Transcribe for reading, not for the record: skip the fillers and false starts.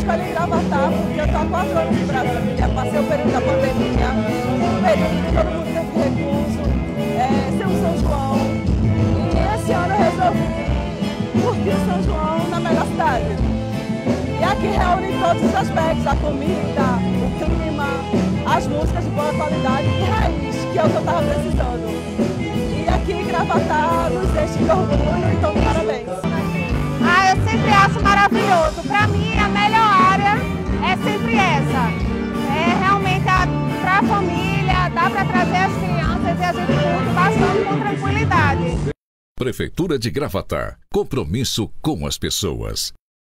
escolhi Gravatá porque eu estou há 4 anos em Brasília, passei o período da pandemia, um período que todo mundo teve recurso, ser um São João, e esse ano eu resolvi curtir o São João na melhor cidade. E aqui reúne todos os aspectos, a comida, o clima, as músicas de boa qualidade e raiz, que é o que eu estava precisando. E aqui Gravatá nos enche de orgulho, então parabéns. Eu sempre acho maravilhoso. Para mim, a melhor área é sempre essa. Realmente para a família, dá para trazer as crianças e a gente curte bastante com tranquilidade. Prefeitura de Gravatá. Compromisso com as pessoas.